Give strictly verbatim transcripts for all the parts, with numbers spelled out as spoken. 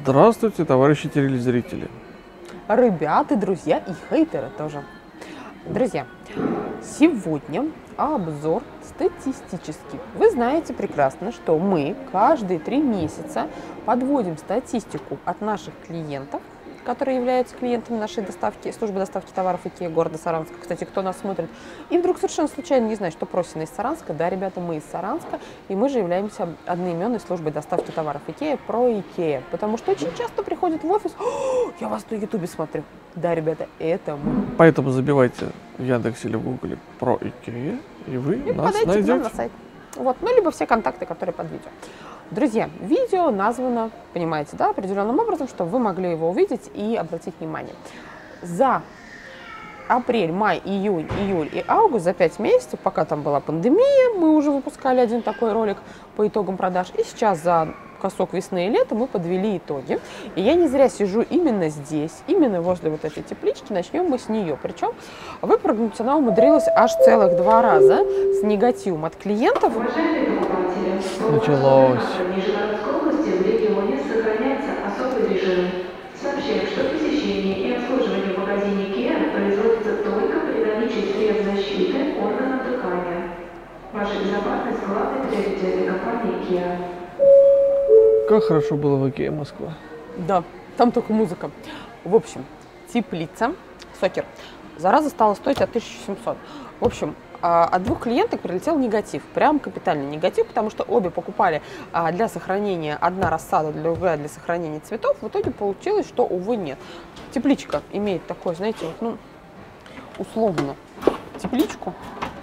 Здравствуйте, товарищи телезрители. Ребята, друзья и хейтеры тоже. Друзья, сегодня обзор статистический. Вы знаете прекрасно, что мы каждые три месяца подводим статистику от наших клиентов, которые являются клиентами нашей доставки, службы доставки товаров IKEA города Саранска. Кстати, кто нас смотрит и вдруг совершенно случайно не знает, что Просина из Саранска, да, ребята, мы из Саранска, и мы же являемся одноименной службой доставки товаров IKEA про IKEA, потому что очень часто приходят в офис: я вас на ютубе смотрю. Да, ребята, это мы. Поэтому забивайте в Яндексе или в Гугле про IKEA, и вы И нас подайте найдете. к нам на сайт. Вот, ну, либо все контакты, которые под видео. Друзья, видео названо, понимаете, да, определенным образом, чтобы вы могли его увидеть и обратить внимание. За апрель, май, июнь, июль и август, за пять месяцев, пока там была пандемия, мы уже выпускали один такой ролик по итогам продаж. И сейчас за косок весны и лета мы подвели итоги. И я не зря сижу именно здесь, именно возле вот этой теплички. Начнем мы с нее. Причем выпрыгнуть она умудрилась аж целых два раза с негативом от клиентов. Началось. В Нижегородской области в регионе сохраняется особый режим. Сообщаем, что посещение и обслуживание в магазине IKEA производится только при наличии средств защиты органов дыхания. Ваша безопасность – главный приоритет для компании IKEA. Как хорошо было в IKEA Москва. Да, там только музыка. В общем, теплица, сокер, зараза стала стоить от тысячи семисот. В общем, от двух клиенток прилетел негатив, прям капитальный негатив, потому что обе покупали для сохранения, одна рассада, другая для сохранения цветов. В итоге получилось, что, увы, нет. Тепличка имеет такой, знаете, вот, ну, условно, тепличку.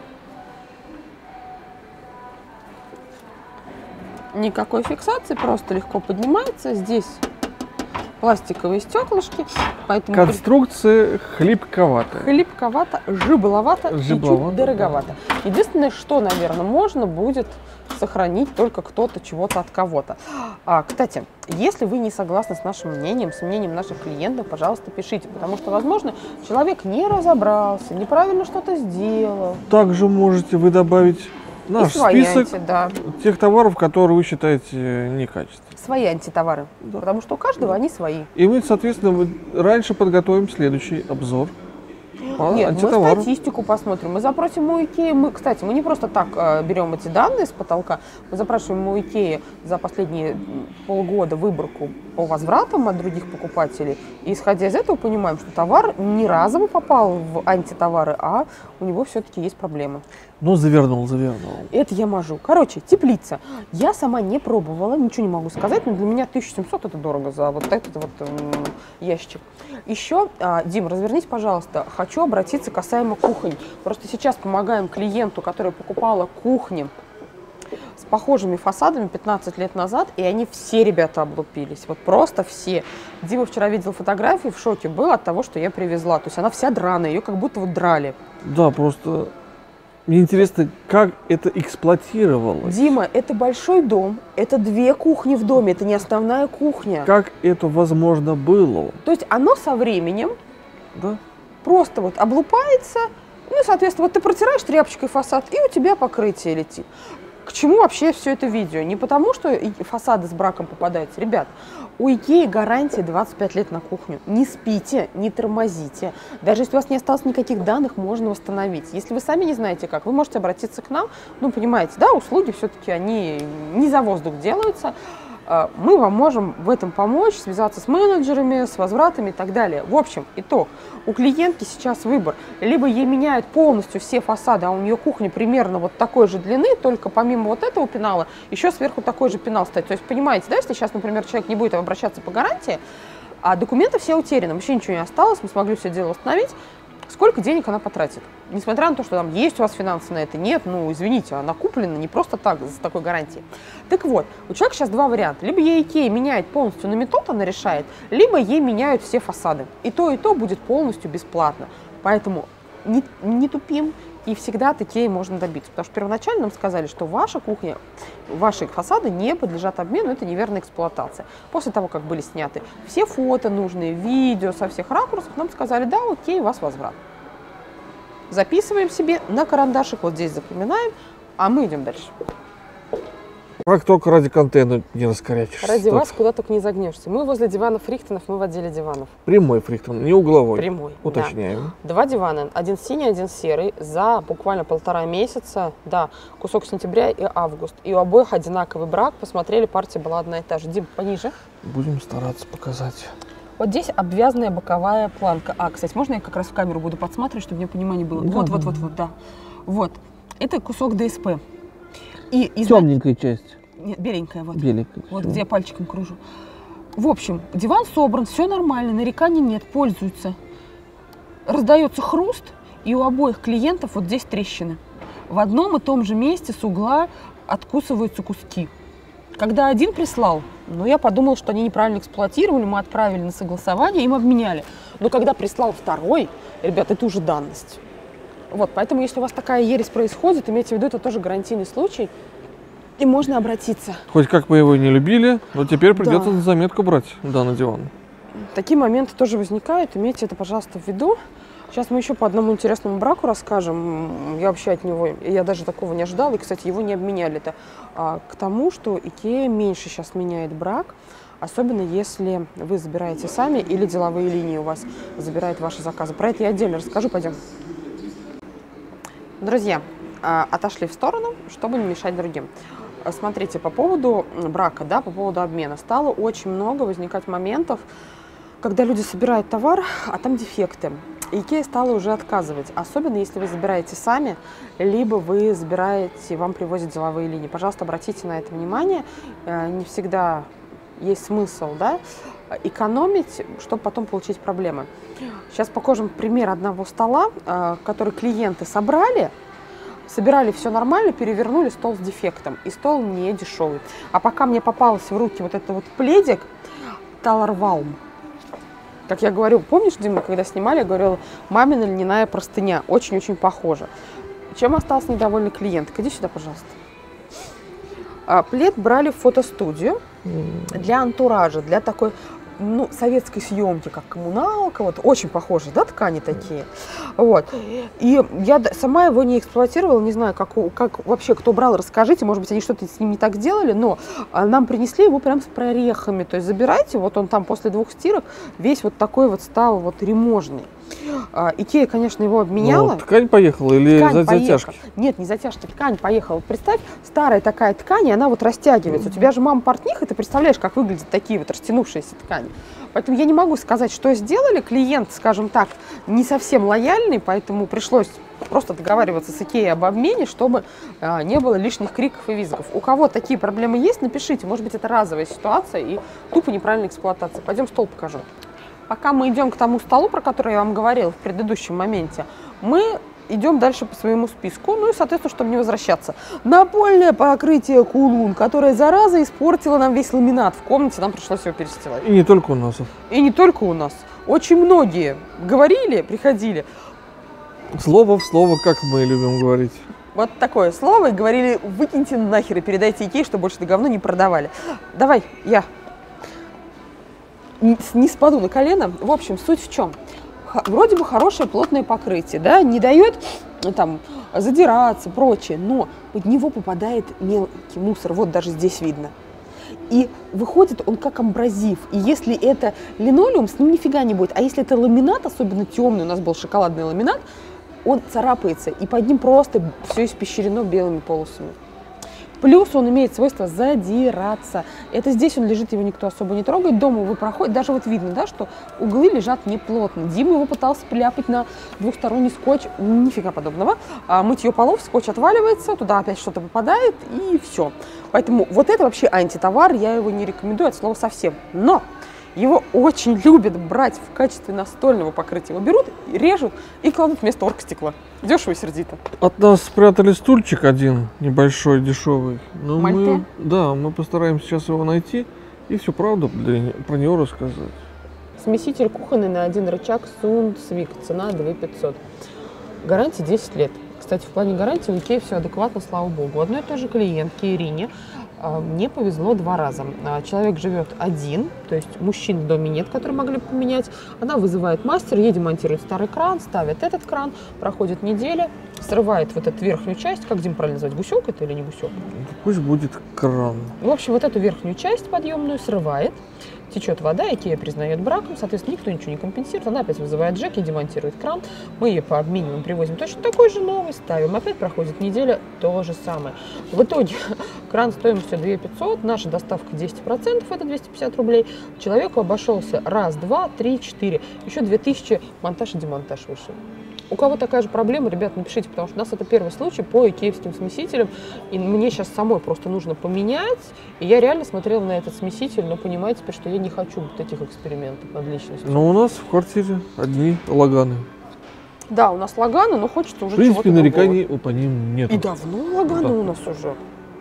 Никакой фиксации, просто легко поднимается. Здесь пластиковые стеклышки, поэтому Конструкция хлипковатая. хлипковато, жибловато, и Жибловато, чуть дороговато. Единственное, что, наверное, можно будет сохранить только кто-то чего-то от кого-то. А, кстати, если вы не согласны с нашим мнением, с мнением наших клиентов, пожалуйста, пишите, потому что, возможно, человек не разобрался, неправильно что-то сделал. Также можете вы добавить наш И свои список анти, да. тех товаров, которые вы считаете некачественными. Свои антитовары, Да. потому что у каждого они свои. И мы, соответственно, мы раньше подготовим следующий обзор по Нет, мы антитовару. статистику посмотрим, мы запросим у IKEA, мы, кстати, мы не просто так э, берем эти данные с потолка, мы запрашиваем у IKEA за последние полгода выборку по возвратам от других покупателей, и исходя из этого понимаем, что товар не разово попал в антитовары, а у него все-таки есть проблемы. Ну, завернул, завернул. Это я мажу. Короче, теплица. Я сама не пробовала, ничего не могу сказать, но для меня тысяча семьсот это дорого за вот этот вот м, ящик. Еще, а, Дим, развернись, пожалуйста. Хочу обратиться касаемо кухонь. Просто сейчас помогаем клиенту, который покупала кухни с похожими фасадами пятнадцать лет назад, и они все, ребята, облупились. Вот просто все. Дима вчера видел фотографии, в шоке был от того, что я привезла. То есть она вся драная, ее как будто вот драли. Да, просто мне интересно, как это эксплуатировалось. Дима, это большой дом, это две кухни в доме, это не основная кухня. Как это возможно было? То есть оно со временем Да? просто вот облупается, ну и, соответственно, вот ты протираешь тряпочкой фасад, и у тебя покрытие летит. К чему вообще все это видео? Не потому, что и фасады с браком попадаются. Ребят, у IKEA гарантия двадцать пять лет на кухню. Не спите, не тормозите. Даже если у вас не осталось никаких данных, можно восстановить. Если вы сами не знаете как, вы можете обратиться к нам. Ну, понимаете, да, услуги все-таки, они не за воздух делаются. Мы вам можем в этом помочь, связаться с менеджерами, с возвратами и так далее. В общем, итог. У клиентки сейчас выбор. Либо ей меняют полностью все фасады, а у нее кухня примерно вот такой же длины, только помимо вот этого пенала, еще сверху такой же пенал стоит. То есть, понимаете, да, если сейчас, например, человек не будет обращаться по гарантии, а документы все утеряны, вообще ничего не осталось, мы смогли все дело восстановить, сколько денег она потратит? Несмотря на то, что там есть у вас финансы на это, нет, ну, извините, она куплена не просто так, с такой гарантией. Так вот, у человека сейчас два варианта. Либо ей IKEA меняет полностью на метод, она решает, либо ей меняют все фасады. И то, и то будет полностью бесплатно. Поэтому не, не тупим, и всегда от IKEA можно добиться. Потому что первоначально нам сказали, что ваша кухня, ваши фасады не подлежат обмену, это неверная эксплуатация. После того, как были сняты все фото нужные, видео со всех ракурсов, нам сказали, да, окей, у вас возврат. Записываем себе на карандашик, вот здесь запоминаем, а мы идем дальше. Как только ради контента не раскорячишься. Ради так. вас куда только не загнешься. Мы возле диванов Фрихтонов, мы в отделе диванов. Прямой Фрихтон, не угловой. Прямой, Уточняем. Да. Два дивана, один синий, один серый, за буквально полтора месяца, да, кусок сентября и август. И у обоих одинаковый брак, посмотрели, партия была одна и та же. Дим, пониже. Будем стараться показать. Вот здесь обвязанная боковая планка. А, кстати, можно я как раз в камеру буду подсматривать, чтобы у меня понимание было? Да, вот, да, вот, да. вот, вот, да. Вот. Это кусок ДСП. И из... Темненькая часть. Нет, беленькая, вот. Беленькая. Вот всё. где я пальчиком кружу. В общем, диван собран, все нормально, нареканий нет, пользуются. Раздается хруст, и у обоих клиентов вот здесь трещины. В одном и том же месте с угла откусываются куски. Когда один прислал, ну, я подумала, что они неправильно эксплуатировали, мы отправили на согласование, им обменяли. Но когда прислал второй, ребят, это уже данность. Вот, поэтому, если у вас такая ересь происходит, имейте в виду, это тоже гарантийный случай, и можно обратиться. Хоть как мы его и не любили, но теперь придется Да. на заметку брать данный диван. Такие моменты тоже возникают, имейте это, пожалуйста, в виду. Сейчас мы еще по одному интересному браку расскажем. Я вообще от него, я даже такого не ожидала, и, кстати, его не обменяли. Это а, к тому, что Икеа меньше сейчас меняет брак, особенно если вы забираете сами или деловые линии у вас забирают ваши заказы. Про это я отдельно расскажу, пойдем. Друзья, а, отошли в сторону, чтобы не мешать другим. Смотрите, по поводу брака, да, по поводу обмена, стало очень много возникать моментов, когда люди собирают товар, а там дефекты. Икеа стала уже отказывать, особенно если вы забираете сами, либо вы забираете, вам привозят деловые линии. Пожалуйста, обратите на это внимание. Не всегда есть смысл, да, экономить, чтобы потом получить проблемы. Сейчас покажем пример одного стола, который клиенты собрали. Собирали все нормально, перевернули стол с дефектом. И стол не дешевый. А пока мне попалось в руки вот этот вот пледик Таларваум. Как я говорю, помнишь, Дима, когда снимали, я говорила, мамина льняная простыня. Очень-очень похожа. Чем остался недовольный клиент? Иди сюда, пожалуйста. А, плед брали в фотостудию для антуража, для такой, ну, советской съемки, как коммуналка, вот, очень похожи, да, ткани такие, вот, и я сама его не эксплуатировала, не знаю, как, как вообще кто брал, расскажите, может быть, они что-то с ним не так делали, но нам принесли его прям с прорехами, то есть забирайте, вот он там после двух стирок весь вот такой вот стал вот реможный. Икеа, конечно, его обменяла. Ну, ткань поехала или ткань за поехала. затяжки? Нет, не затяжки, ткань поехала. Представь, старая такая ткань, и она вот растягивается. У тебя же мама портниха, ты представляешь, как выглядят такие вот растянувшиеся ткани. Поэтому я не могу сказать, что сделали. Клиент, скажем так, не совсем лояльный, поэтому пришлось просто договариваться с Икеей об обмене, чтобы а, не было лишних криков и визгов. У кого такие проблемы есть, напишите. Может быть, это разовая ситуация и тупо неправильная эксплуатация. Пойдем стол покажу. Пока мы идем к тому столу, про который я вам говорила в предыдущем моменте, мы идем дальше по своему списку, ну и, соответственно, чтобы не возвращаться. Напольное покрытие Кулун, которое, зараза, испортило нам весь ламинат в комнате, нам пришлось его перестилать. И не только у нас. И не только у нас. Очень многие говорили, приходили. Слово в слово, как мы любим говорить. Вот такое слово, и говорили, выкиньте нахер и передайте Икее, что больше это говно не продавали. Давай, я не спаду на колено. В общем, суть в чем? Вроде бы хорошее плотное покрытие, да, не дает ну, там задираться, прочее, но под него попадает мелкий мусор, вот даже здесь видно. И выходит он как амбразив. И если это линолеум, с ним нифига не будет. А если это ламинат, особенно темный, у нас был шоколадный ламинат, он царапается, и под ним просто все испещрено белыми полосами. Плюс он имеет свойство задираться. Это здесь он лежит, его никто особо не трогает. Дома вы проходите, даже вот видно, да, что углы лежат неплотно. Дима его пытался приляпать на двухсторонний скотч. Нифига подобного. А мытье полов, скотч отваливается, туда опять что-то попадает, и все. Поэтому вот это вообще антитовар, я его не рекомендую от слова совсем. Но его очень любят брать в качестве настольного покрытия. Его берут, режут и кладут вместо оргстекла. Дешево и сердито. От нас спрятали стульчик один, небольшой, дешевый. Но Мальте? мы, да, мы постараемся сейчас его найти и всю правду для, про него рассказать. Смеситель кухонный на один рычаг Сундсвик. Цена две тысячи пятьсот. Гарантия десять лет. Кстати, в плане гарантии у Икеи все адекватно, слава богу. Одной и той же клиентке Ирине а, мне повезло два раза. А, человек живет один, то есть мужчин в доме нет, которые могли бы поменять. Она вызывает мастера, ей демонтирует старый кран, ставит этот кран, проходит неделя, срывает вот эту верхнюю часть, как, Дим, правильно назвать, гусек это или не гусек? Пусть будет кран. В общем, вот эту верхнюю часть подъемную срывает, течет вода, Икея признает браком, соответственно, никто ничего не компенсирует, она опять вызывает ЖЭК и демонтирует кран, мы ее пообмениваем, привозим точно такой же новый, ставим, опять проходит неделя, то же самое. В итоге кран стоимостью две тысячи пятьсот, наша доставка десять процентов, это двести пятьдесят рублей, человеку обошелся раз, два, три, четыре, еще две тысячи монтаж и демонтаж вышел. У кого такая же проблема, ребят, напишите, потому что у нас это первый случай по икеевским смесителям, и мне сейчас самой просто нужно поменять, и я реально смотрела на этот смеситель, но понимаете теперь, что я не хочу вот этих экспериментов над личностью. Но у нас в квартире одни лаганы. Да, у нас лаганы, но хочется уже чего-то. В принципе, нареканий по ним нет. И давно лаганы да. у нас уже.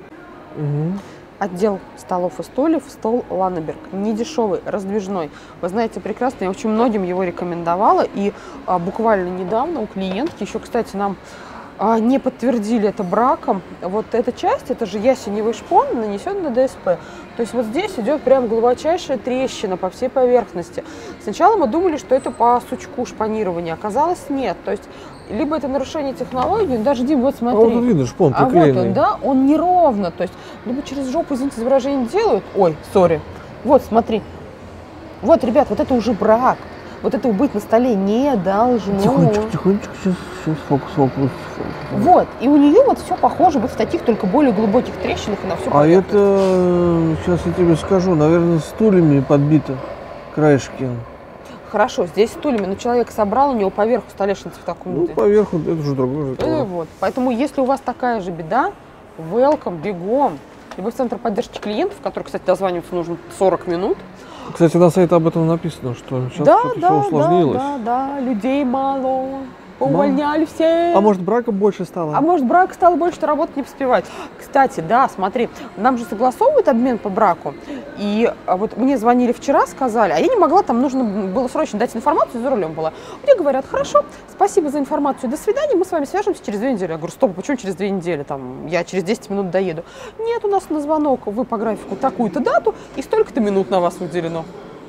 Угу. Отдел столов и стульев, стол Ланнеберг. Не дешевый, раздвижной. Вы знаете прекрасно, я очень многим его рекомендовала. И а, буквально недавно у клиентки, еще, кстати, нам а, не подтвердили это браком. Вот эта часть, это же ясеневый шпон, нанесен на ДСП. То есть вот здесь идет прям глубочайшая трещина по всей поверхности. Сначала мы думали, что это по сучку шпанирования. Оказалось, нет. То есть либо это нарушение технологии, даже, Дим, вот смотри. А вот видно, шпон а вот он, да, он неровно. То есть либо через жопу, извините за выражение, делают. Ой, сори. Вот, смотри. Вот, ребят, вот это уже брак. Вот этого быть на столе не должно. Тихонечко, тихонечко, сейчас, сейчас фокус, фокус. Вот, и у нее вот все похоже вот в таких только более глубоких трещинах и на всю А это, сейчас я тебе скажу, наверное, стульями подбито краешки. Хорошо, здесь стульями, но человек собрал, у него поверху столешницы в таком Ну, виде. поверху, это уже другое. Это вот. Поэтому, если у вас такая же беда, welcome, бегом. Либо в центр поддержки клиентов, который, кстати, дозваниваться нужно сорок минут. Кстати, на сайте об этом написано, что сейчас да, что-то да, все усложнилось. Да, да, да, людей мало, увольняли все. А может, брака больше стало? А может, брак стало больше, что работать не поспевать. Кстати, да, смотри, нам же согласовывают обмен по браку. И вот мне звонили вчера, сказали, а я не могла, там нужно было срочно дать информацию, за рулем была. Мне говорят, хорошо, спасибо за информацию, до свидания, мы с вами свяжемся через две недели. Я говорю, стоп, почему через две недели? Там, я через десять минут доеду. Нет, у нас на звонок, вы по графику такую-то дату, и столько-то минут на вас уделено.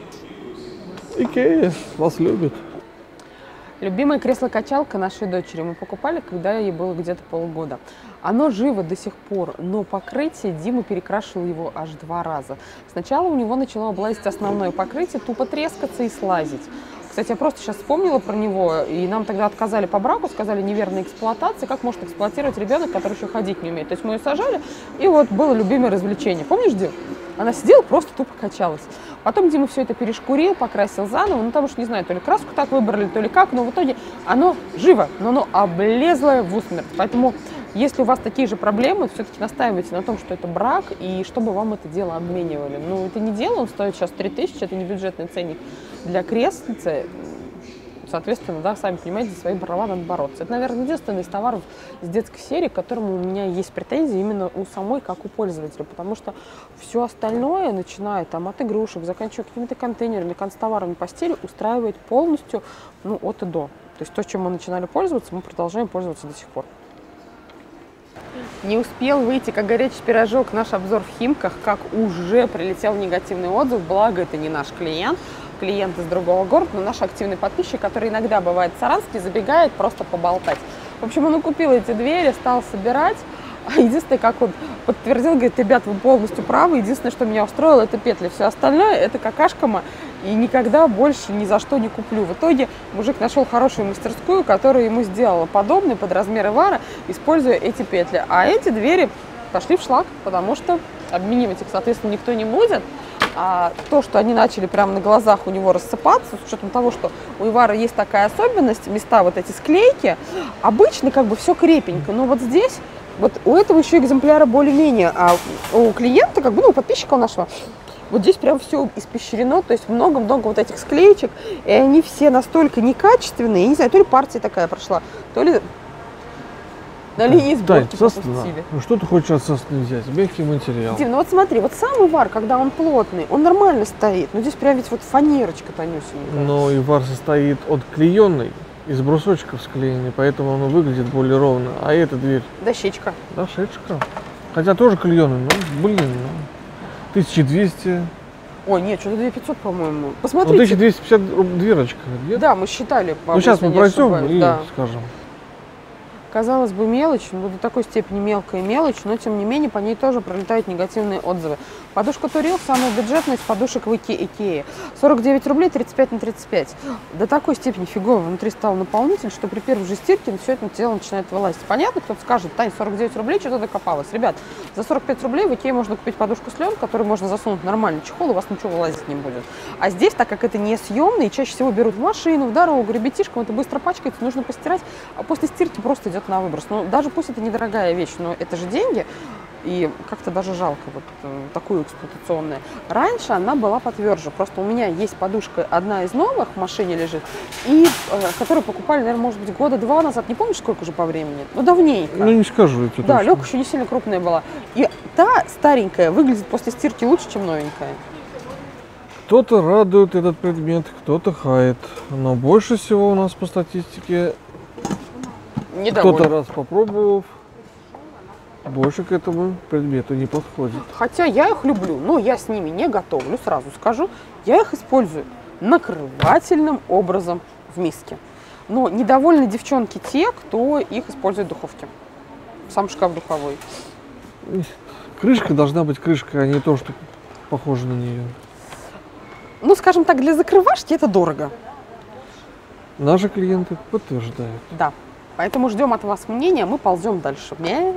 Икея вас любит. Любимое кресло-качалка нашей дочери мы покупали, когда ей было где-то полгода. Оно живо до сих пор, но покрытие Дима перекрашивал его аж два раза. Сначала у него начало облазить основное покрытие, тупо трескаться и слазить. Кстати, я просто сейчас вспомнила про него, и нам тогда отказали по браку, сказали неверная эксплуатация, как может эксплуатировать ребенок, который еще ходить не умеет. То есть мы ее сажали, и вот было любимое развлечение. Помнишь, Дим? Она сидела, просто тупо качалась. Потом Дима все это перешкурил, покрасил заново, ну потому что, не знаю, то ли краску так выбрали, то ли как, но в итоге оно живо, но оно облезлое в усмерть. Поэтому, если у вас такие же проблемы, все-таки настаивайте на том, что это брак, и чтобы вам это дело обменивали. Ну, это не дело, он стоит сейчас три тысячи, это не бюджетный ценник для креслицы. Соответственно, да, сами понимаете, за свои права надо бороться. Это, наверное, единственный из товаров из детской серии, к которому у меня есть претензии именно у самой, как у пользователя, потому что все остальное, начиная там от игрушек, заканчивая какими-то контейнерами, констоварами, постелью, устраивает полностью, ну, от и до. То есть то, чем мы начинали пользоваться, мы продолжаем пользоваться до сих пор. Не успел выйти, как горячий пирожок, наш обзор в Химках, как уже прилетел негативный отзыв, благо это не наш клиент, клиент из другого города, но наш активный подписчик, который иногда бывает в Саранске, забегает просто поболтать. В общем, он купил эти двери, стал собирать. Единственное, как он подтвердил, говорит, ребят, вы полностью правы, единственное, что меня устроило, это петли, все остальное это какашкама, и никогда больше ни за что не куплю. В итоге мужик нашел хорошую мастерскую, которая ему сделала подобный под размеры вара, используя эти петли. А эти двери пошли в шлак, потому что обменивать их, соответственно, никто не будет. А то, что они начали прямо на глазах у него рассыпаться, с учетом того, что у Ивара есть такая особенность, места вот эти склейки, обычно как бы все крепенько, но вот здесь, вот у этого еще экземпляра более-менее, а у клиента, как бы, ну, у подписчика нашего, вот здесь прям все испещрено, то есть много-много вот этих склеечек, и они все настолько некачественные, я не знаю, то ли партия такая прошла, то ли на линии сборки пропустили. Ну что ты хочешь от сосны взять? Мягкий материал. Дим, ну вот смотри, вот сам Ивар, когда он плотный, он нормально стоит, но здесь прям ведь вот фанерочка тонюсенькая. Но Ивар состоит от клееной из брусочков склеены, поэтому оно выглядит более ровно. А эта дверь? Дощечка. Дощечка. Хотя тоже клееный, ну, блин, ну, тысяча двести. Ой, нет, что-то две тысячи пятьсот, по-моему. Ну, Посмотрите. тысяча двести пятьдесят дверочка. Нет? Да, мы считали. Ну, сейчас мы пройдем и да. скажем. Казалось бы, мелочь, но до такой степени мелкая мелочь, но тем не менее по ней тоже пролетают негативные отзывы. Подушка Турил самая бюджетная из подушек в Икее. сорок девять рублей, тридцать пять на тридцать пять. До такой степени фигово внутри стал наполнитель, что при первой же стирке все это дело начинает вылазить. Понятно, кто-то скажет: Тань, сорок девять рублей, что-то докопалась. Ребят, за сорок пять рублей в Икее можно купить подушку с лен, которую можно засунуть в нормальный чехол, и у вас ничего вылазить не будет. А здесь, так как это не съемный, чаще всего берут в машину, в дорогу, ребятишкам это быстро пачкается, нужно постирать, а после стирки просто идет на выброс. Ну, даже пусть это недорогая вещь, но это же деньги, и как-то даже жалко вот э, такую эксплуатационную. Раньше она была потверже, просто у меня есть подушка, одна из новых в машине лежит, и э, которую покупали, наверное, может быть, года два назад, не помнишь, сколько уже по времени? Ну, давненько. Ну, не скажу. Это да, точно. лёг еще не сильно крупная была. И та старенькая выглядит после стирки лучше, чем новенькая. Кто-то радует этот предмет, кто-то хает, но больше всего у нас по статистике кто-то раз попробовав, больше к этому предмету не подходит. Хотя я их люблю, но я с ними не готовлю, сразу скажу. Я их использую накрывательным образом в миске. Но недовольны девчонки те, кто их использует в духовке. Сам шкаф духовой. Крышка должна быть крышкой, а не то, что похоже на нее. Ну, скажем так, для закрывашки это дорого. Наши клиенты подтверждают. Да. Поэтому ждем от вас мнения, мы ползем дальше.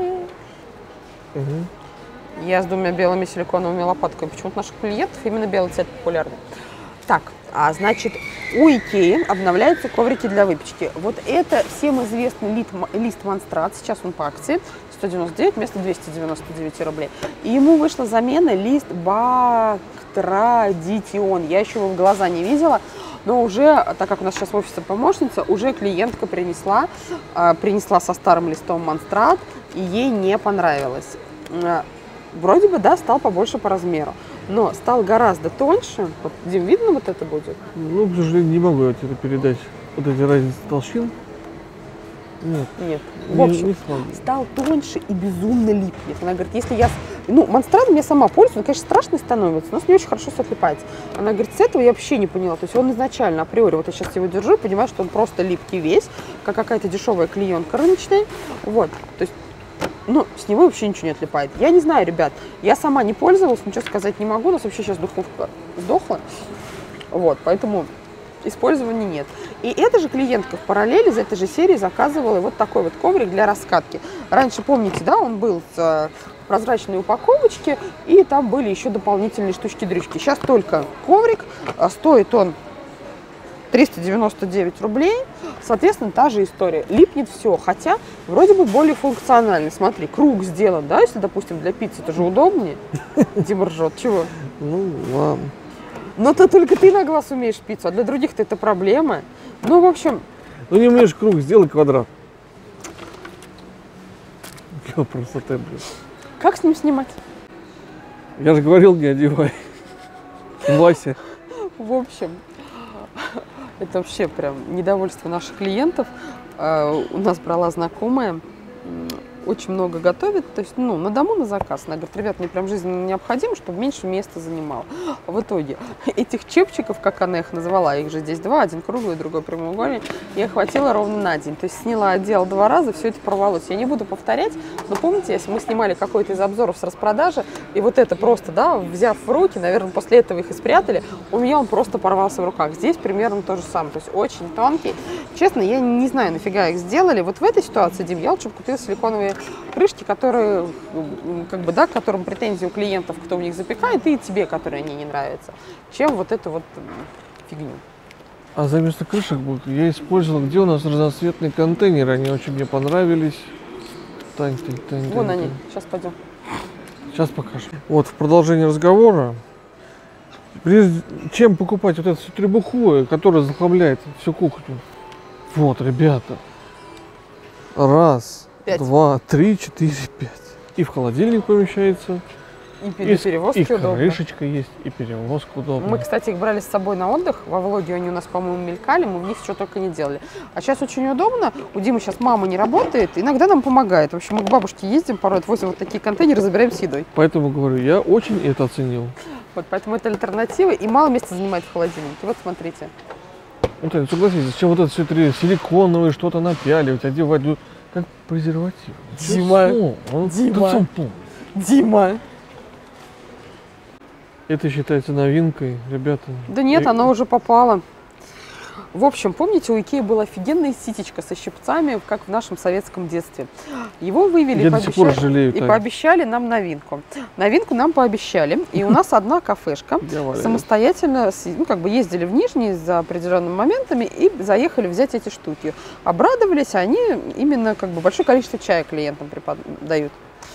Угу. Я с двумя белыми силиконовыми лопатками. Почему-то наших клиентов именно белый цвет популярный. Так, а значит, у Икеи обновляются коврики для выпечки. Вот это всем известный лист, лист Монстрат, сейчас он по акции, сто девяносто девять вместо двухсот девяноста девяти рублей. И ему вышла замена лист Бактрадитион. Я еще его в глаза не видела. Но уже, так как у нас сейчас в офисе помощница, уже клиентка принесла, э, принесла со старым листом Монстрат, и ей не понравилось. Э, вроде бы, да, стал побольше по размеру, но стал гораздо тоньше. Вот, Дим, видно вот это будет? Ну, к сожалению, не могу я тебе передать вот эти разницы толщин. Нет. Нет. Не, В общем, не смогу. стал тоньше и безумно липнет. Она говорит, если я... Ну, Монстратом я сама пользуюсь, он, конечно, страшный становится, но с ней очень хорошо отлипается. Она говорит, с этого я вообще не поняла. То есть он изначально, априори, вот я сейчас его держу, понимаю, что он просто липкий весь, как какая-то дешевая клеенка рыночная. Вот. То есть, ну, с него вообще ничего не отлипает. Я не знаю, ребят, я сама не пользовалась, ничего сказать не могу. У нас вообще сейчас духовка сдохла. Вот, поэтому... использования нет. И эта же клиентка в параллели из этой же серии заказывала вот такой вот коврик для раскатки. Раньше, помните, да, он был с прозрачной упаковочки, и там были еще дополнительные штучки-дрючки. Сейчас только коврик, стоит он триста девяносто девять рублей, соответственно, та же история. Липнет все, хотя вроде бы более функциональный. Смотри, круг сделан, да, если, допустим, для пиццы, это же удобнее. Дима ржет, чего? Ну, ладно. Но то только ты на глаз умеешь пиццу, а для других-то это проблема. Ну, в общем... Ну, не умеешь круг, сделай квадрат. Какая красота, блин. Как с ним снимать? Я же говорил, не одевай. Вася. В общем, это вообще прям недовольство наших клиентов. У нас брала знакомая, очень много готовит, то есть, ну, на дому, на заказ. Она говорит, ребят, мне прям жизненно необходимо, чтобы меньше места занимал. В итоге этих чепчиков, как она их называла, их же здесь два, один круглый, другой прямоугольный, я хватило ровно на день. То есть сняла отдел два раза, все это порвалось. Я не буду повторять, но помните, если мы снимали какой-то из обзоров с распродажи, и вот это просто, да, взяв в руки, наверное, после этого их и спрятали, у меня он просто порвался в руках. Здесь примерно то же самое, то есть очень тонкий. Честно, я не знаю, нафига их сделали. Вот в этой ситуации, Дим, я лучше бы купила силиконовые крышки, которые, как бы, да, к которым претензии у клиентов, кто в них запекает, и тебе, которые они не нравятся, чем вот эту вот фигню. А за вместо крышек я использовал, где у нас разноцветные контейнеры, они очень мне понравились. Тань, тань, тань, Вон тань, они, тань. сейчас пойдем. Сейчас покажу. Вот, в продолжении разговора, прежде чем покупать вот это все требуху, которое захламляет всю кухню, вот, ребята, раз, Пять. два, три, четыре, пять. И в холодильник помещается, И для перевозки и удобно. крышечка есть, и перевозка удобна. Мы, кстати, их брали с собой на отдых. Во влоге они у нас, по-моему, мелькали, мы в них что только не делали. А сейчас очень удобно. У Димы сейчас мама не работает, иногда нам помогает. В общем, мы к бабушке ездим, порой отвозим вот такие контейнеры, забираем с едой. Поэтому говорю, я очень это оценил. Вот, поэтому это альтернатива и мало места занимает в холодильнике. Вот смотрите. Ну, ты согласись, зачем вот это все три силиконовые что-то напяливать, одевать, ну, как презерватив. Дима, О, он, Дима, Дима. Это считается новинкой, ребята. Да нет, И... она уже попала. В общем, помните, у Икеи была офигенная ситечка со щипцами, как в нашем советском детстве. Его вывели Я и, до сих пор жалею, и так. пообещали нам новинку. Новинку нам пообещали. И у нас одна кафешка. Самостоятельно, ну, как бы ездили в Нижний за определенными моментами и заехали взять эти штуки. Обрадовались, они именно как бы большое количество чая клиентам дают.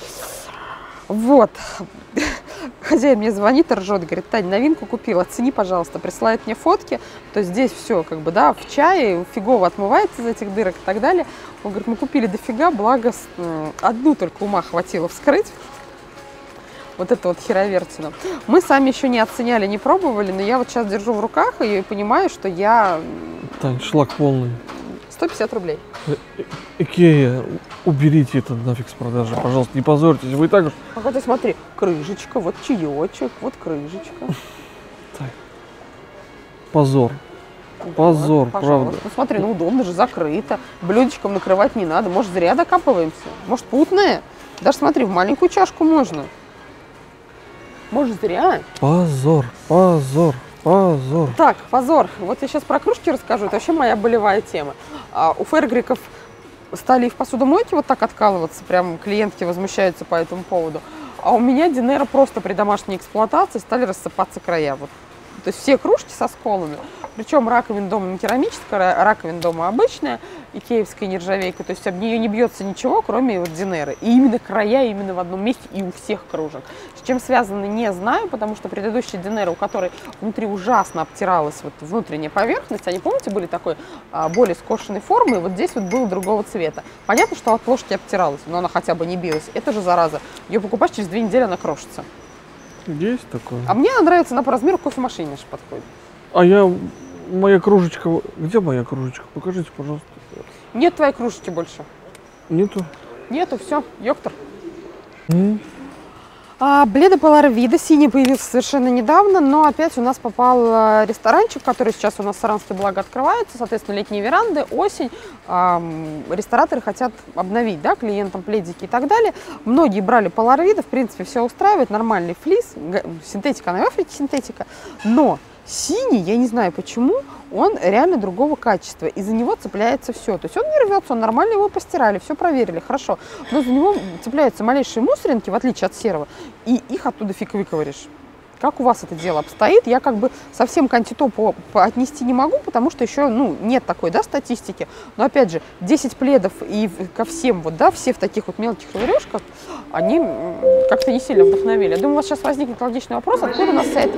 Вот. Хозяин мне звонит и ржет, говорит: Тань, новинку купила, оцени, пожалуйста, присылает мне фотки, то есть здесь все как бы, да, в чае, фигово отмывается из этих дырок и так далее. Он говорит, мы купили дофига, благо одну только ума хватило вскрыть, вот эту вот херовертину. Мы сами еще не оценяли, не пробовали, но я вот сейчас держу в руках ее и понимаю, что я... Тань, шлак полный. сто пятьдесят рублей. Икея, уберите это нафиг с продажи, пожалуйста, не позорьтесь, вы и так уж... А вот ты смотри, крышечка, вот чаечек, вот крышечка. Так. Позор. Позор, вот, правда. Ну смотри, ну удобно же, закрыто, блюдечком накрывать не надо, может зря докапываемся, может путное. Даже смотри, в маленькую чашку можно. Может зря. Позор, позор. Позор. Так, позор. Вот я сейчас про кружки расскажу. Это вообще моя болевая тема. А у фергриков стали и в посудомойке вот так откалываться. Прям клиентки возмущаются по этому поводу. А у меня Динера просто при домашней эксплуатации стали рассыпаться края. Вот. То есть все кружки со сколами. Причем раковина дома не керамическая, раковина дома обычная, икеевская нержавейка. То есть об нее не бьется ничего, кроме вот Динеры. И именно края именно в одном месте и у всех кружек. С чем связано, не знаю, потому что предыдущая Динера, у которой внутри ужасно обтиралась вот внутренняя поверхность, они, помните, были такой а, более скошенной формы, и вот здесь вот было другого цвета. Понятно, что от ложки обтиралась, но она хотя бы не билась. Это же зараза. Ее покупаешь, через две недели она крошится. Есть такое. А мне она нравится, она по размеру к кофемашине наша подходит. А я, моя кружечка, где моя кружечка? Покажите, пожалуйста. Нет твоей кружечки больше. Нету? Нету, все, ёктор. Mm. А, Бледо Полар Вида синий появился совершенно недавно, но опять у нас попал ресторанчик, который сейчас у нас в Саранске, благо, открывается, соответственно, летние веранды, осень, а, рестораторы хотят обновить, да, клиентам пледики и так далее. Многие брали Полар Вида, в принципе, все устраивает, нормальный флис, синтетика, она в Африке синтетика, но синий, я не знаю почему, он реально другого качества, и за него цепляется все. То есть он не рвется, он нормально, его постирали, все проверили, хорошо. Но за него цепляются малейшие мусоринки, в отличие от серого, и их оттуда фиг выковыришь. Как у вас это дело обстоит? Я как бы совсем к антитопу отнести не могу, потому что еще, ну, нет такой, да, статистики. Но опять же, десять пледов и ко всем, вот, да, все в таких вот мелких ревешках, они как-то не сильно вдохновили. Я думаю, у вас сейчас возникнет логичный вопрос, откуда у нас сайт?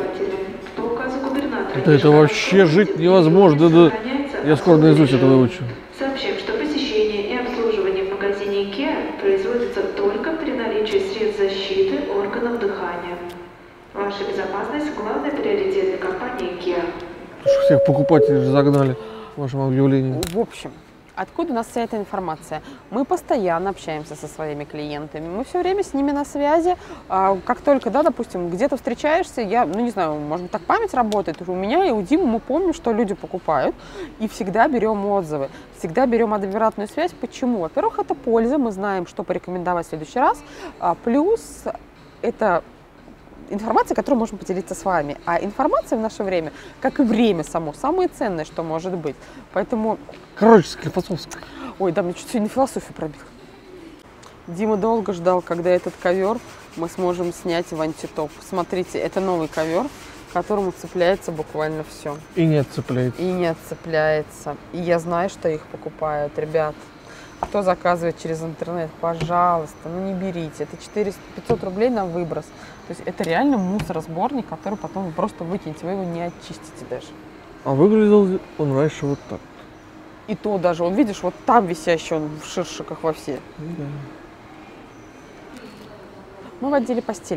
Да это вообще жить невозможно. Да, да. Я скоро наизусть это выучу. Сообщим, что посещение и обслуживание в магазине IKEA производится только при наличии средств защиты органов дыхания. Ваша безопасность – главный приоритет для компании IKEA. Всех покупателей же загнали вашим объявлением. В общем, откуда у нас вся эта информация? Мы постоянно общаемся со своими клиентами, мы все время с ними на связи. Как только, да, допустим, где-то встречаешься, я, ну не знаю, может быть, так память работает, у меня и у Димы мы помним, что люди покупают, и всегда берем отзывы, всегда берем обратную связь. Почему? Во-первых, это польза, мы знаем, что порекомендовать в следующий раз, плюс это информация, которую можем поделиться с вами. А информация в наше время, как и время само, самое ценное, что может быть. Поэтому... Короче, склифосовская. Ой, да, мне чуть сегодня философию пробил. Дима долго ждал, когда этот ковер мы сможем снять в антитоп. Смотрите, это новый ковер, к которому цепляется буквально все. И не отцепляется. И не отцепляется. И я знаю, что их покупают, ребят. Кто заказывает через интернет, пожалуйста, ну не берите. Это четыреста-пятьсот рублей на выброс. То есть это реально мусоросборник, который потом вы просто выкинете, вы его не очистите даже. А выглядел он раньше вот так. И то даже, он, видишь, вот там висящий, он в ширшиках во все. Да. Мы в отделе постели.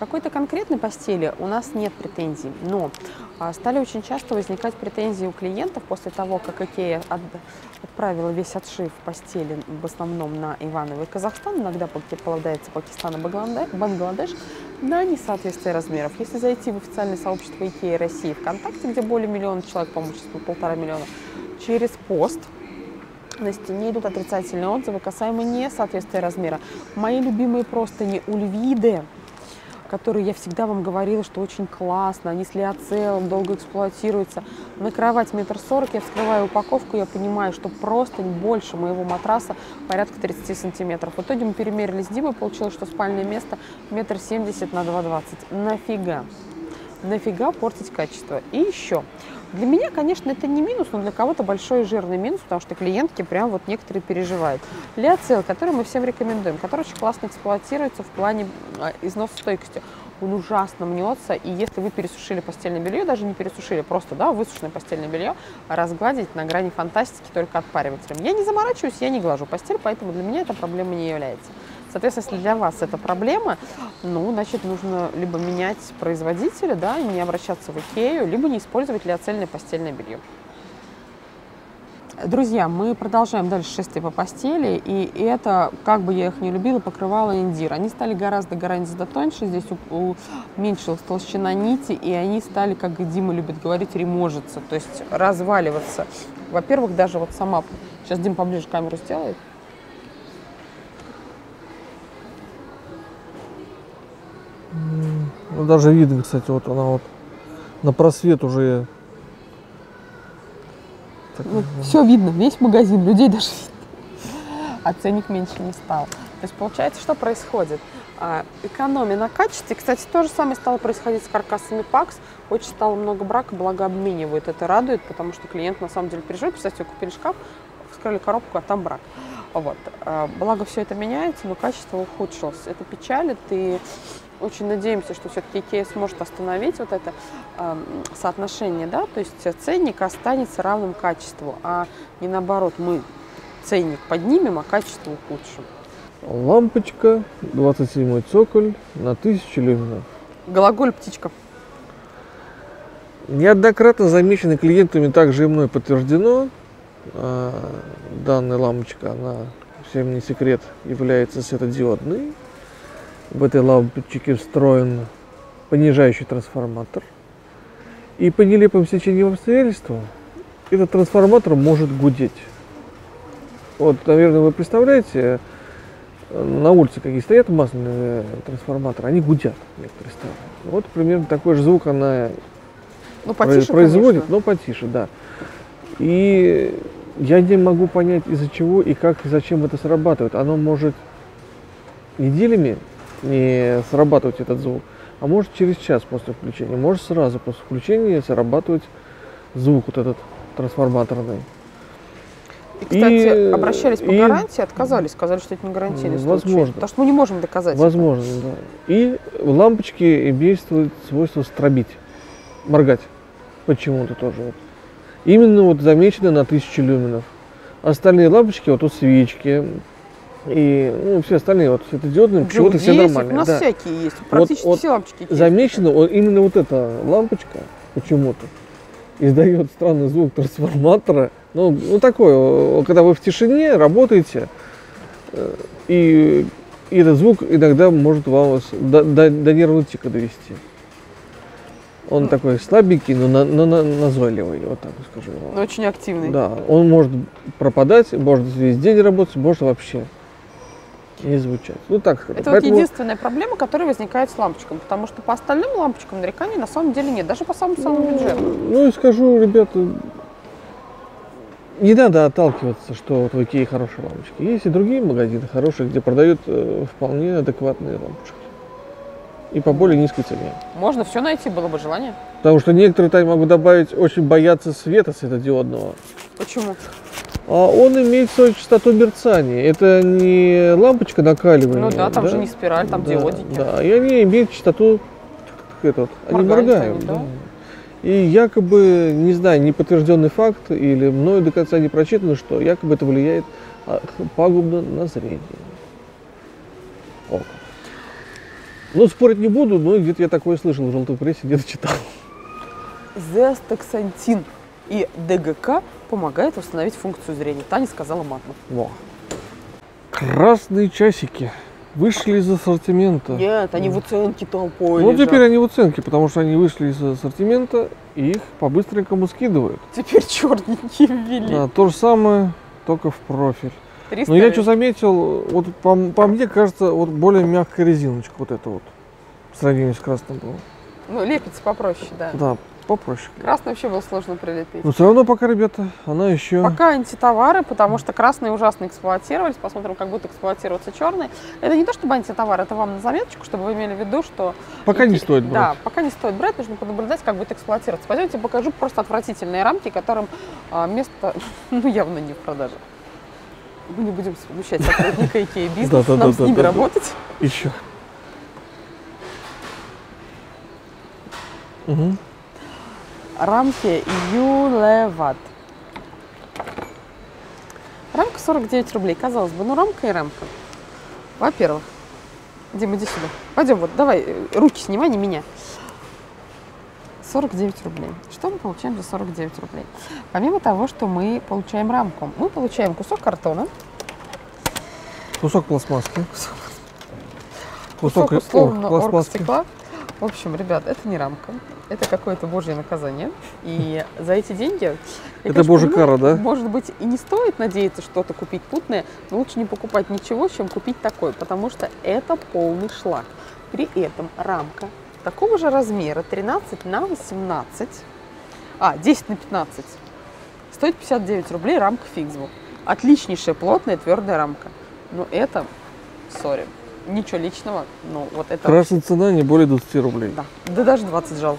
какой-то конкретной постели у нас нет претензий, но а, стали очень часто возникать претензии у клиентов после того, как IKEA от, отправила весь отшив постели в основном на Иваново и Казахстан, иногда попадается Пакистан и Бангладеш, на несоответствие размеров. Если зайти в официальное сообщество IKEA России ВКонтакте, где более миллиона человек, по-моему, сейчас полтора миллиона, через пост на стене идут отрицательные отзывы касаемо несоответствия размера. Мои любимые простыни Ульвиде, которые я всегда вам говорила, что очень классно, они с лиоцеллом, долго эксплуатируются. На кровать метр сорок, я вскрываю упаковку, я понимаю, что простынь больше моего матраса, порядка тридцати сантиметров. В итоге мы перемерили с Димой, получилось, что спальное место метр семьдесят на два двадцать. Нафига? Нафига портить качество? И еще. Для меня, конечно, это не минус, но для кого-то большой и жирный минус, потому что клиентки прям вот некоторые переживают. Лиоцелл, который мы всем рекомендуем, который очень классно эксплуатируется в плане износостойкости. Он ужасно мнется, и если вы пересушили постельное белье, даже не пересушили, просто, да, высушенное постельное белье, разгладить на грани фантастики только отпаривателем. Я не заморачиваюсь, я не глажу постель, поэтому для меня эта проблема не является. Соответственно, если для вас это проблема, ну, значит, нужно либо менять производителя, да, не обращаться в IKEA, либо не использовать лиоцельное постельное белье. Друзья, мы продолжаем дальше шествие по постели, и это, как бы я их не любила, покрывало индир. Они стали гораздо-гораздо тоньше, здесь уменьшилась толщина нити, и они стали, как Дима любит говорить, реможиться, то есть разваливаться. Во-первых, даже вот сама, сейчас Дим поближе камеру сделает. Ну, даже видно, кстати, вот она вот на просвет уже. Так, ну, ну. Все видно, весь магазин, людей даже видно. А ценник меньше не стал. То есть получается, что происходит? А, экономия на качестве. Кстати, то же самое стало происходить с каркасами пакс. Очень стало много брака, благо обменивают. Это радует, потому что клиент на самом деле переживает. Представьте, купили шкаф, вскрыли коробку, а там брак. Вот. А, благо все это меняется, но качество ухудшилось. Это печалит, и очень надеемся, что все-таки IKEA сможет остановить вот это э, соотношение, да, то есть ценник останется равным качеству, а не наоборот, мы ценник поднимем, а качество ухудшим. Лампочка, двадцать седьмой цоколь на тысячу люминов. Глаголь птичка. Неоднократно замечено клиентами, также и мной подтверждено, э, данная лампочка, она, всем не секрет, является светодиодной. В этой лампочке встроен понижающий трансформатор. И по нелепым стечениям обстоятельств этот трансформатор может гудеть. Вот, наверное, вы представляете, на улице какие стоят масляные трансформаторы, они гудят, некоторые старые. Вот примерно такой же звук она ну, потише, производит, конечно. но потише, да. И я не могу понять, из-за чего и как и зачем это срабатывает. Оно может неделями не срабатывать этот звук, а может через час после включения, может сразу после включения срабатывать звук вот этот трансформаторный. И, кстати, и, обращались по и, гарантии, отказались, сказали, что это не гарантийный возможно, случай, потому что мы не можем доказать. Возможно, это. Да. И лампочки имеют свойство стробить, моргать почему-то тоже. Вот. Именно вот замечено на тысячу люминов. Остальные лампочки, вот тут свечки, и ну, все остальные вот светодиодные, почему-то все нормальные. У нас да. всякие есть, практически вот, все вот лампочки. Замечено, вот, именно вот эта лампочка почему-то издает странный звук трансформатора. Ну, ну такой, когда вы в тишине работаете, и, и этот звук иногда может вас до, до, до нервного тика довести. Он такой слабенький, но, на, но на, назойливый, вот так скажу. Но очень активный. Да, он может пропадать, может весь день работать, может вообще не звучать. Ну так сказать. Это Поэтому... вот единственная проблема, которая возникает с лампочками, потому что по остальным лампочкам нареканий на самом деле нет, даже по самому-самому ну, бюджету. Ну и скажу, ребята, не надо отталкиваться, что вот в IKEA хорошие лампочки. Есть и другие магазины хорошие, где продают э, вполне адекватные лампочки. И по более низкой цене. Можно все найти, было бы желание. Потому что некоторые, там могу добавить, очень боятся света светодиодного. Почему? А он имеет свою частоту мерцания. Это не лампочка накаливания. Ну да, там да? же не спираль, там да, диодики. Да, и они имеют частоту, этот, они моргают. Они, да. да. И якобы, не знаю, неподтвержденный факт, или мною до конца не прочитано, что якобы это влияет пагубно на зрение. О. Ну, спорить не буду, но где-то я такое слышал в желтой прессе, где-то читал. Зеастаксантин и ДГК помогает восстановить функцию зрения. Таня сказала матно. Во. Красные часики вышли из ассортимента. Нет, они в уценке толпой Ну, лежат. теперь они в уценке, потому что они вышли из ассортимента, и их по-быстренькому скидывают. Теперь черненькие ввели. Да, то же самое, только в профиль. триста Но я лет. что заметил, вот по, по мне кажется, вот более мягкая резиночка вот эта вот, в сравнении с красным было. Ну, лепится попроще, да. Да, попроще. Красный вообще был сложно прилепить. Но все равно пока, ребята, она еще... Пока антитовары, потому что красные ужасно эксплуатировались. Посмотрим, как будет эксплуатироваться черный. Это не то чтобы антитовар, это вам на заметочку, чтобы вы имели в виду, что... Пока не и- стоит брать. Да, пока не стоит брать, нужно понаблюдать, как будет эксплуатироваться. Пойдемте покажу просто отвратительные рамки, которым а, место, ну, явно не в продаже. Мы не будем смущать сотрудника Икеа бизнес, Да, да, нам да, с да, ними да, да. работать. Еще. Угу. Рамки Юлеват. Рамка сорок девять рублей. Казалось бы, ну рамка и рамка. Во-первых, Дима, иди сюда. Пойдем, вот давай, э, руки снимай, не меня. сорок девять рублей. Что мы получаем за сорок девять рублей? Помимо того, что мы получаем рамку, мы получаем кусок картона, Кусок пластмасски. кусок Кусок условно о, пластмасски. оргстекла. В общем, ребят, это не рамка, это какое-то божье наказание. И за эти деньги... я, Это конечно, божья понимаю, кара, да? Может быть, и не стоит надеяться что-то купить путное, но лучше не покупать ничего, чем купить такое, потому что это полный шлак. При этом рамка такого же размера, тринадцать на восемнадцать, а, десять на пятнадцать, стоит пятьдесят девять рублей, рамка Фиксбу. Отличнейшая, плотная, твердая рамка. Но это, сори, ничего личного, но вот это... Красная цена не более двадцати рублей. Да, да даже двадцать жалко.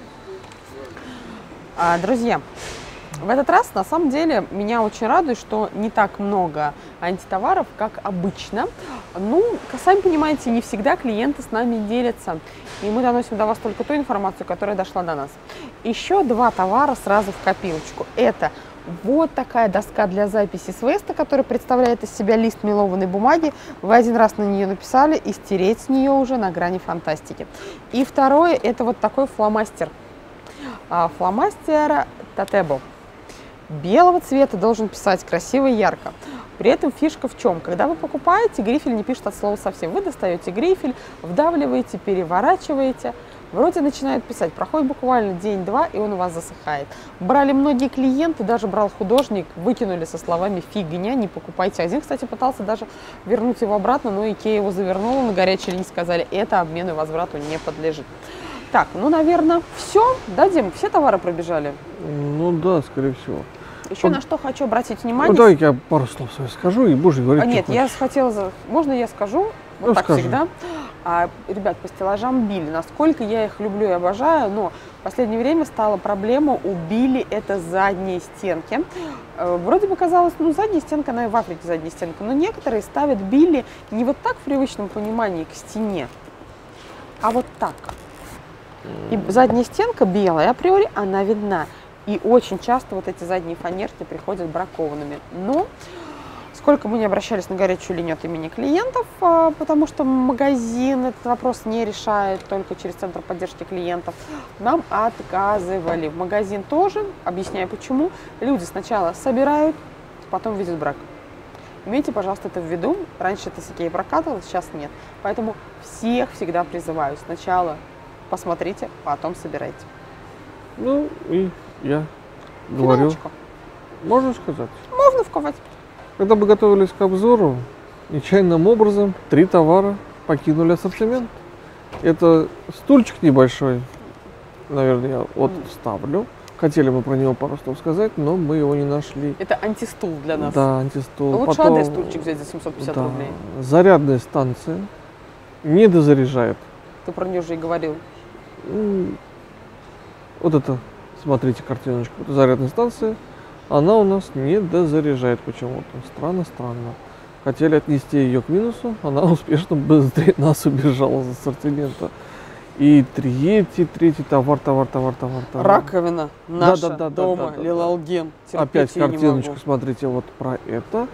А, друзья, в этот раз, на самом деле, меня очень радует, что не так много антитоваров, как обычно. Ну, сами понимаете, не всегда клиенты с нами делятся. И мы доносим до вас только ту информацию, которая дошла до нас. Еще два товара сразу в копилочку. Это вот такая доска для записи с Веста, которая представляет из себя лист мелованной бумаги. Вы один раз на нее написали, и стереть с нее уже на грани фантастики. И второе, это вот такой фломастер. А, фломастер Татебо. Белого цвета, должен писать красиво и ярко. При этом фишка в чем? Когда вы покупаете, грифель не пишет от слова совсем. Вы достаете грифель, вдавливаете, переворачиваете. Вроде начинает писать. Проходит буквально день-два, и он у вас засыхает. Брали многие клиенты, даже брал художник, выкинули со словами «фигня, не покупайте». Один, кстати, пытался даже вернуть его обратно, но Икеа его завернула, на горячей линии сказали, это обмену и возврату не подлежит. Так, ну, наверное, все. Да, Дим, все товары пробежали? Ну да, скорее всего. Еще Вот. на что хочу обратить внимание. Ну, давайте я пару слов своих скажу и будешь говорить. А, нет, что я хочешь. хотела... за- Можно я скажу? Вот Ну, так скажи. всегда. А, ребят, по стеллажам Билли. Насколько я их люблю и обожаю, но в последнее время стала проблема у Билли — это задние стенки. Э, Вроде бы казалось, ну, задняя стенка, она и в Африке задняя стенка, но некоторые ставят Билли не вот так в привычном понимании к стене, а вот так. И задняя стенка белая, априори она видна. И очень часто вот эти задние фанерки приходят бракованными. Но сколько мы не обращались на горячую линию от имени клиентов, а, потому что магазин этот вопрос не решает, только через центр поддержки клиентов, нам отказывали. В магазин тоже, объясняю почему. Люди сначала собирают, потом видят брак. Имейте, пожалуйста, это в виду. Раньше это с Икеей прокатывалось, сейчас нет. Поэтому всех всегда призываю. Сначала посмотрите, потом собирайте. Ну, и я говорю. Финалочку. Можно сказать? Можно вковать. Когда мы готовились к обзору, нечаянным образом три товара покинули ассортимент. Это стульчик небольшой, наверное, я вот вставлю. Хотели мы про него пару слов сказать, но мы его не нашли. Это антистул для нас. Да, антистул. Ну, лучше Потом, АД стульчик взять за семьсот пятьдесят да, рублей. зарядная станция не дозаряжает. Ты про нее уже и говорил. М, Вот это, смотрите картиночку, это зарядная станция. Она у нас не дозаряжает почему-то. Странно, странно. Хотели отнести ее к минусу, она успешно быстрее нас убежала из ассортимента. И третий, третий товар, товар, товар, товар, товар. Раковина наша да, да, да, дома, да, да, да. Лилалген. Опять Терпеть ее не картиночку, могу. смотрите, вот про это.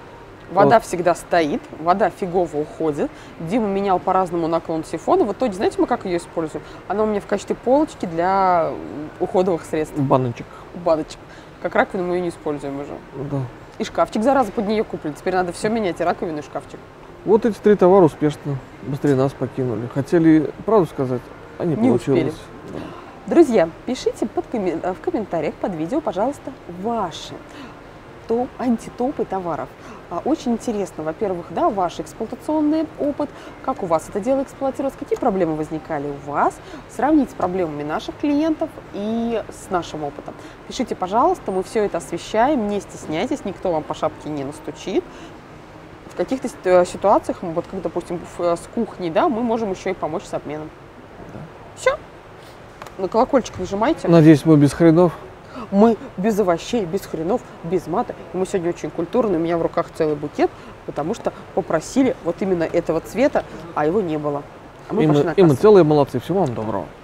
Вода Вот. всегда стоит, вода фигово уходит. Дима менял по-разному наклон сифона. В итоге, знаете, мы как ее используем? Она у меня в качестве полочки для уходовых средств. Баночек. Баночек. Как раковину мы ее не используем уже. Да. И шкафчик, зараза, под нее куплен. Теперь надо все менять, и раковину, и шкафчик. Вот эти три товара успешно быстрее нас покинули. Хотели правду сказать, а не, Не получилось. успели. Друзья, пишите под коммен... в комментариях под видео, пожалуйста, ваши топ... антитопы товаров. А, Очень интересно, во-первых, да, ваш эксплуатационный опыт, как у вас это дело эксплуатировалось, какие проблемы возникали у вас, сравните с проблемами наших клиентов и с нашим опытом. Пишите, пожалуйста, мы все это освещаем, не стесняйтесь, никто вам по шапке не настучит. В каких-то ситуациях, вот как, допустим, с кухней, да, мы можем еще и помочь с обменом. Да. Все. На колокольчик нажимайте. Надеюсь, мы без хренов. Мы без овощей, без хренов, без мата. И мы сегодня очень культурные. У меня в руках целый букет, потому что попросили вот именно этого цвета, а его не было. А мы И пошли мы, на и мы кассу. целые молодцы. Всего вам доброго.